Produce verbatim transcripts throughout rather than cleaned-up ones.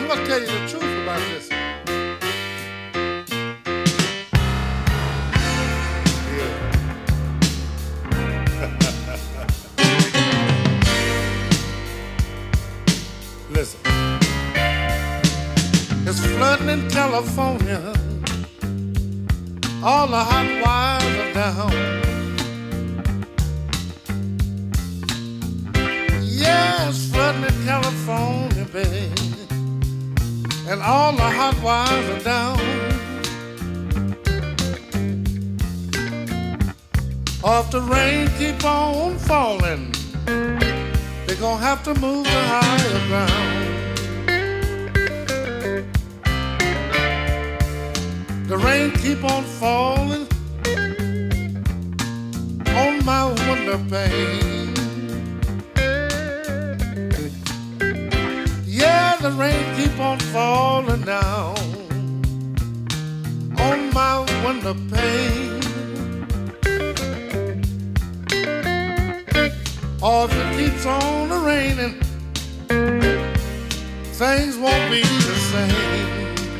must tell you the truth about this. Yeah. Listen. It's flooding in California. All the hot wires are down. Yeah, it's flooding in California, baby. And all the hot wires are down. Or if the rain keep on falling, they're gonna have to move to higher ground. The rain keep on falling on my window pane. Yeah, the rain keep on falling down on my window pane. Or if it keeps on raining, things won't be the same.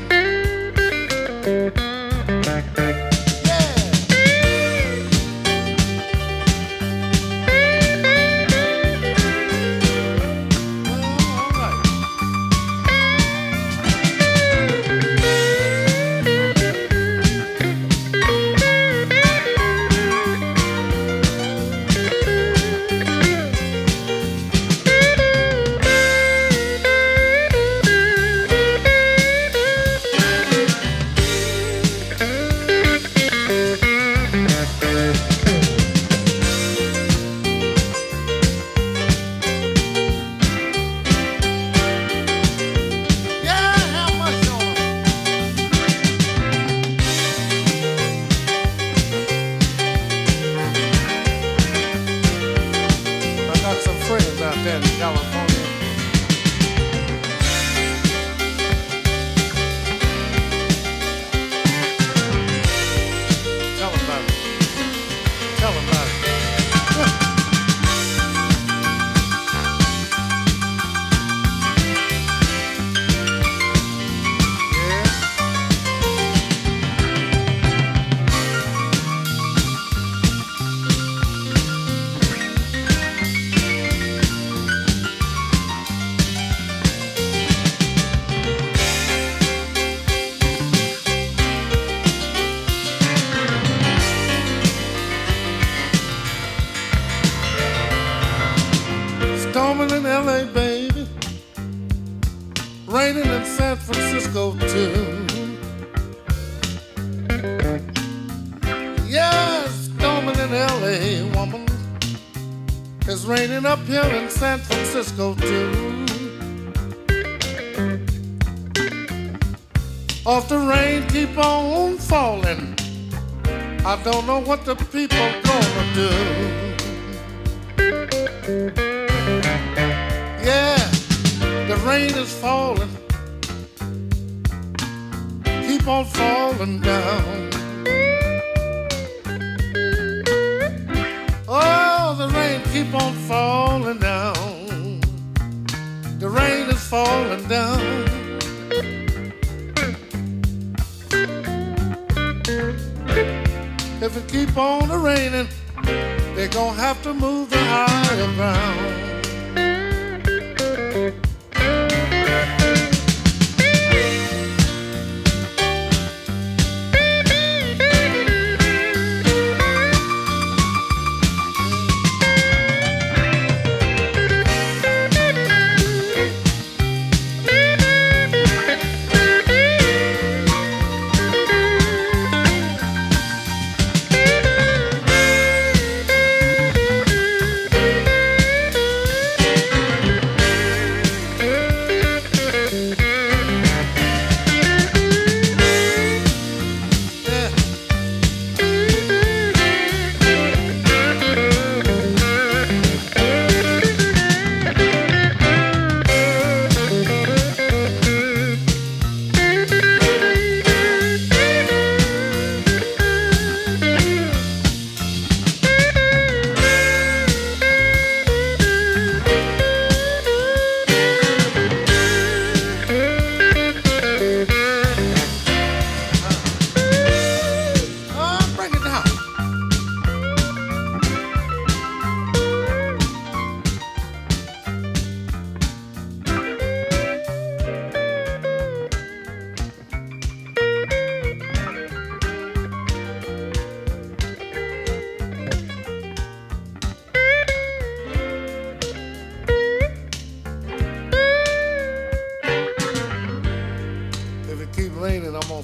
Storming in L A, baby. Raining in San Francisco, too. Yeah, storming in L A, woman. It's raining up here in San Francisco, too. Off the rain keep on falling, I don't know what the people gonna do. Yeah, the rain is falling, keep on falling down. Oh, the rain keep on falling down. The rain is falling down. If it keep on raining, they're gonna have to move to higher ground.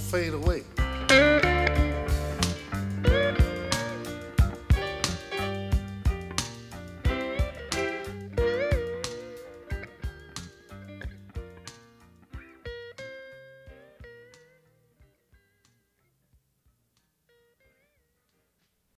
fade away.